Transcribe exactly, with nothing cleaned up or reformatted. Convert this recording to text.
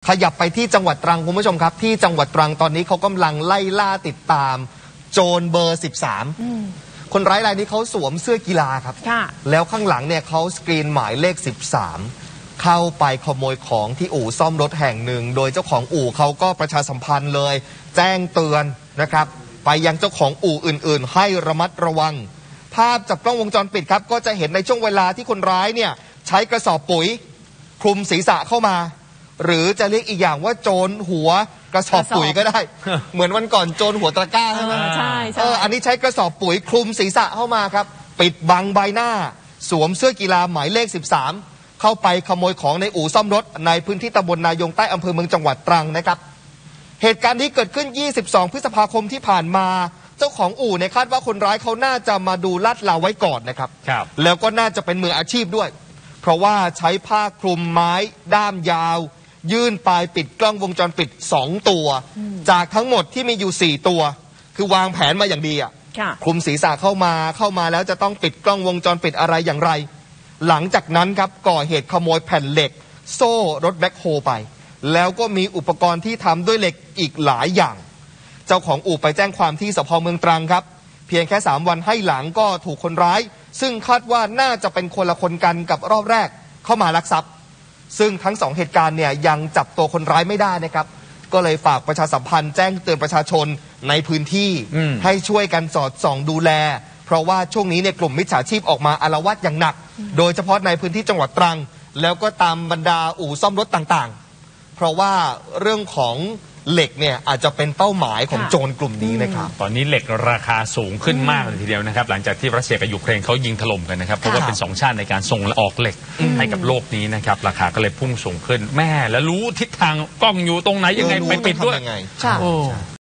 ขยับไปที่จังหวัดตรังคุณผู้ชมครับที่จังหวัดตรังตอนนี้เขากำลังไล่ล่าติดตามโจรเบอร์สิบสามคนร้ายรายนี้เขาสวมเสื้อกีฬาครับแล้วข้างหลังเนี่ยเขาสกรีนหมายเลขสิบสามเข้าไปขโมยของที่อู่ซ่อมรถแห่งหนึ่งโดยเจ้าของอู่เขาก็ประชาสัมพันธ์เลยแจ้งเตือนนะครับไปยังเจ้าของอู่อื่นๆให้ระมัดระวังภาพจากกล้องวงจรปิดครับก็จะเห็นในช่วงเวลาที่คนร้ายเนี่ยใช้กระสอบปุ๋ยคลุมศีรษะเข้ามาหรือจะเรียกอีกอย่างว่าโจรหัวกระสอบปุ๋ยก็ได้ เหมือนวันก่อนโจรหัวตะกร้าใช่ไหมใช่ใช่อันนี้ใช้กระสอบปุ๋ยคลุมศีรษะเข้ามาครับปิดบังใบหน้าสวมเสื้อกีฬาหมายเลขสิบสามเข้าไปขโมยของในอู่ซ่อมรถในพื้นที่ตำบลนายงใต้อำเภอเมืองจังหวัดตรังนะครับเหตุการณ์นี้เกิดขึ้นยี่สิบสองพฤษภาคมที่ผ่านมาเจ้าของอู่เนี่ยคาดว่าคนร้ายเขาน่าจะมาดูลาดเหลาไว้ก่อนนะครับแล้วก็น่าจะเป็นมืออาชีพด้วยเพราะว่าใช้ผ้าคลุมไม้ด้ามยาวยื่นปลายปิดกล้องวงจรปิดสองตัวจากทั้งหมดที่มีอยู่สี่ตัวคือวางแผนมาอย่างดีอ่ะคลุมศีรษะเข้ามาเข้ามาแล้วจะต้องปิดกล้องวงจรปิดอะไรอย่างไรหลังจากนั้นครับก่อเหตุขโมยแผ่นเหล็กโซ่รถแบ็คโฮไปแล้วก็มีอุปกรณ์ที่ทำด้วยเหล็กอีกหลายอย่างเจ้าของอู่ไปแจ้งความที่สภ.เมืองตรังครับเพียงแค่สามวันให้หลังก็ถูกคนร้ายซึ่งคาดว่าน่าจะเป็นคนละคนกันกับรอบแรกเข้ามาลักทรัพย์ซึ่งทั้งสองเหตุการณ์เนี่ยยังจับตัวคนร้ายไม่ได้นะครับก็เลยฝากประชาสัมพันธ์แจ้งเตือนประชาชนในพื้นที่ให้ช่วยกันสอดส่องดูแลเพราะว่าช่วงนี้เนี่ยกลุ่มมิจฉาชีพออกมาอาละวาดอย่างหนักโดยเฉพาะในพื้นที่จังหวัดตรังแล้วก็ตามบรรดาอู่ซ่อมรถต่างๆเพราะว่าเรื่องของเหล็กเนี่ยอาจจะเป็นเป้าหมายของโจรกลุ่มนี้นะครับตอนนี้เหล็กราคาสูงขึ้นมากเลยทีเดียวนะครับหลังจากที่รัสเซียกับยูเครนเขายิงถล่มกันนะครับเพราะว่าเป็นสองชาติในการส่งและออกเหล็กให้กับโลกนี้นะครับราคาก็เลยพุ่งสูงขึ้นแม่แล้วรู้ทิศทางกล้องอยู่ตรงไหนยังไงไปปิดด้วย